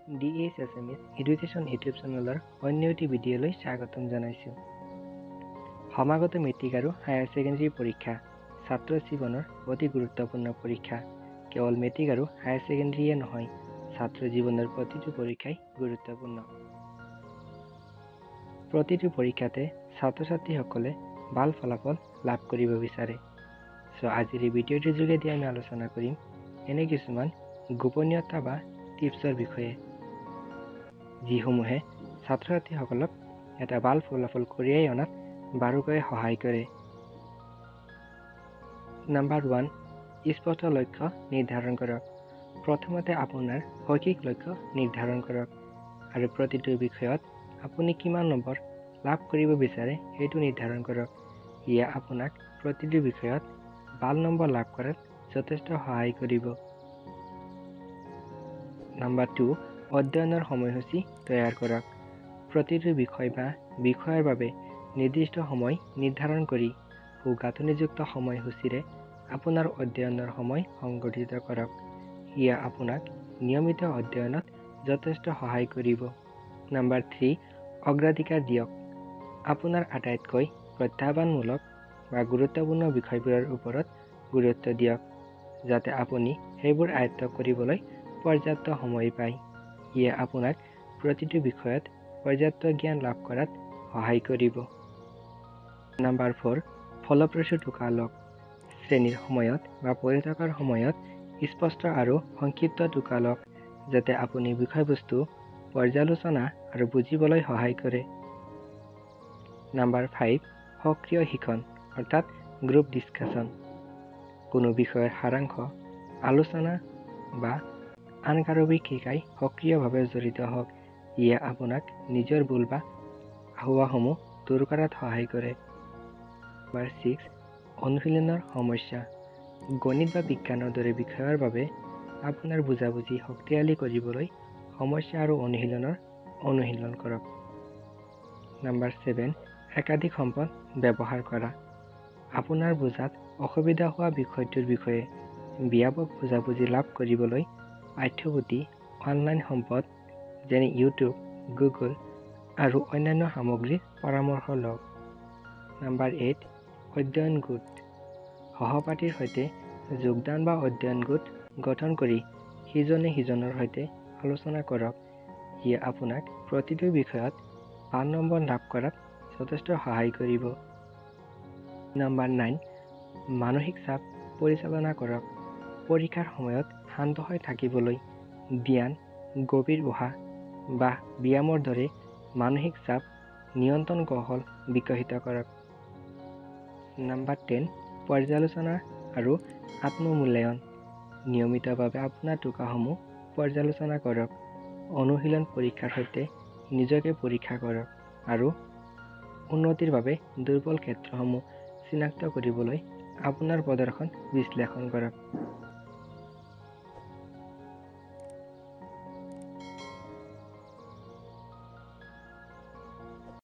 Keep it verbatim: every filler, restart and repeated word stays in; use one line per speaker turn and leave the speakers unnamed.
D H Assamese education YouTube চেনেলৰ অন্য এটি ভিডিঅ'লৈ স্বাগতম জনাইছোঁ। সমাগত মেট্ৰিক আৰু হায়াৰ ছেকেণ্ডেৰী পৰীক্ষা ছাত্ৰ জীৱনৰ অতি গুৰুত্বপূৰ্ণ পৰীক্ষা। কেৱল মেট্ৰিক আৰু হায়াৰ ছেকেণ্ডেৰীয়ে নহয়, ছাত্ৰ জীৱনৰ প্ৰতিটো পৰীক্ষাই গুৰুত্বপূৰ্ণ। প্ৰতিটো পৰীক্ষাতে ছাত্ৰ ছাত্ৰীসকলে ভাল ফলাফল লাভ কৰিব বিচাৰে। চ' আজিৰ এই ভিডিঅ'টোৰ যোগেদি আমি আলোচনা কৰিম এনে কিছুমান গোপনীয়তা বা টিপছৰ বিষয়ে, যিসমূহে ছাত্ৰ ছাত্ৰীসকলক এটা ভাল ফলাফল কঢ়িয়াই অনাত বাৰুকৈ সহায় কৰে। নাম্বাৰ ওৱান, স্পষ্ট লক্ষ্য নিৰ্ধাৰণ কৰক। প্ৰথমতে আপোনাৰ শৈক্ষিক লক্ষ্য নিৰ্ধাৰণ কৰক আৰু প্ৰতিটো বিষয়ত আপুনি কিমান নম্বৰ লাভ কৰিব বিচাৰে সেইটো নিৰ্ধাৰণ কৰক। ইয়ে আপোনাক প্ৰতিটো বিষয়ত ভাল নম্বৰ লাভ কৰাত যথেষ্ট সহায় কৰিব। নাম্বাৰ টু, অধ্যয়নৰ সময়সূচী তৈয়াৰ কৰক। প্ৰতিটো বিষয় বা বিষয়ৰ বাবে নিৰ্দিষ্ট সময় নিৰ্ধাৰণ কৰি সুগাঁথনিযুক্ত সময়সূচীৰে আপোনাৰ অধ্যয়নৰ সময় সংগঠিত কৰক। ইয়ে আপোনাক নিয়মিত অধ্যয়নত যথেষ্ট সহায় কৰিব। নাম্বাৰ থ্ৰী, অগ্ৰাধিকাৰ দিয়ক। আপোনাৰ আটাইতকৈ প্ৰত্যাহ্বানমূলক বা গুৰুত্বপূৰ্ণ বিষয়বোৰৰ ওপৰত গুৰুত্ব দিয়ক, যাতে আপুনি সেইবোৰ আয়ত্ত কৰিবলৈ পৰ্যাপ্ত সময় পায়। ইয়ে আপোনাক প্ৰতিটো বিষয়ত পৰ্যাপ্ত জ্ঞান লাভ কৰাত সহায় কৰিব। নাম্বাৰ ফ'ৰ, ফলপ্ৰসূ টোকা লওক। শ্ৰেণীৰ সময়ত বা পঢ়ি থকাৰ সময়ত স্পষ্ট আৰু সংক্ষিপ্ত টোকা লওক, যাতে আপুনি বিষয়বস্তু পৰ্যালোচনা আৰু বুজিবলৈ সহায় কৰে। নাম্বাৰ ফাইভ, সক্ৰিয় শিক্ষণ অৰ্থাৎ গ্ৰুপ ডিছকাশ্যন। কোনো বিষয়ৰ সাৰাংশ আলোচনা বা আন কাৰোবাক শিকাই সক্ৰিয়ভাৱে জড়িত হওক। ইয়ে আপোনাক নিজৰ ভুল বা আহুৱাসমূহ দূৰ কৰাত সহায় কৰে। নাম্বাৰ ছিক্স, অনুশীলনৰ সমস্যা। গণিত বা বিজ্ঞানৰ দৰে বিষয়ৰ বাবে আপোনাৰ বুজাবুজি শক্তিশালী কৰিবলৈ সমস্যা আৰু অনুশীলনৰ অনুশীলন কৰক। নাম্বাৰ ছেভেন, একাধিক সম্পদ ব্যৱহাৰ কৰা। আপোনাৰ বুজাত অসুবিধা হোৱা বিষয়টোৰ বিষয়ে ব্যাপক বুজাবুজি লাভ কৰিবলৈ পাঠ্যপুথি, অনলাইন সম্পদ যেনে ইউটিউব, গুগল আৰু অন্যান্য সামগ্ৰীৰ পৰামৰ্শ লওক। নাম্বাৰ এইট, অধ্যয়ন গোট। সহপাঠীৰ সৈতে যোগদান বা অধ্যয়ন গোট গঠন কৰি সিজনে সিজনৰ সৈতে আলোচনা কৰক। ইয়ে আপোনাক প্ৰতিটো বিষয়ত ভাল নম্বৰ লাভ কৰাত যথেষ্ট সহায় কৰিব। নাম্বাৰ নাইন, মানসিক চাপ পৰিচালনা কৰক। পৰীক্ষাৰ সময়ত শান্ত হৈ থাকিবলৈ ধ্যান, গভীৰ উশাহ বা ব্যায়ামৰ দৰে মানসিক চাপ নিয়ন্ত্ৰণ কৌশল বিকশিত কৰক। নাম্বাৰ টেন, পৰ্যালোচনা আৰু আত্মমূল্যায়ন। নিয়মিতভাৱে আপোনাৰ টোকাসমূহ পৰ্যালোচনা কৰক। অনুশীলন পৰীক্ষাৰ সৈতে নিজকে পৰীক্ষা কৰক আৰু উন্নতিৰ বাবে দুৰ্বল ক্ষেত্ৰসমূহ চিনাক্ত কৰিবলৈ আপোনাৰ প্ৰদৰ্শন বিশ্লেষণ কৰক।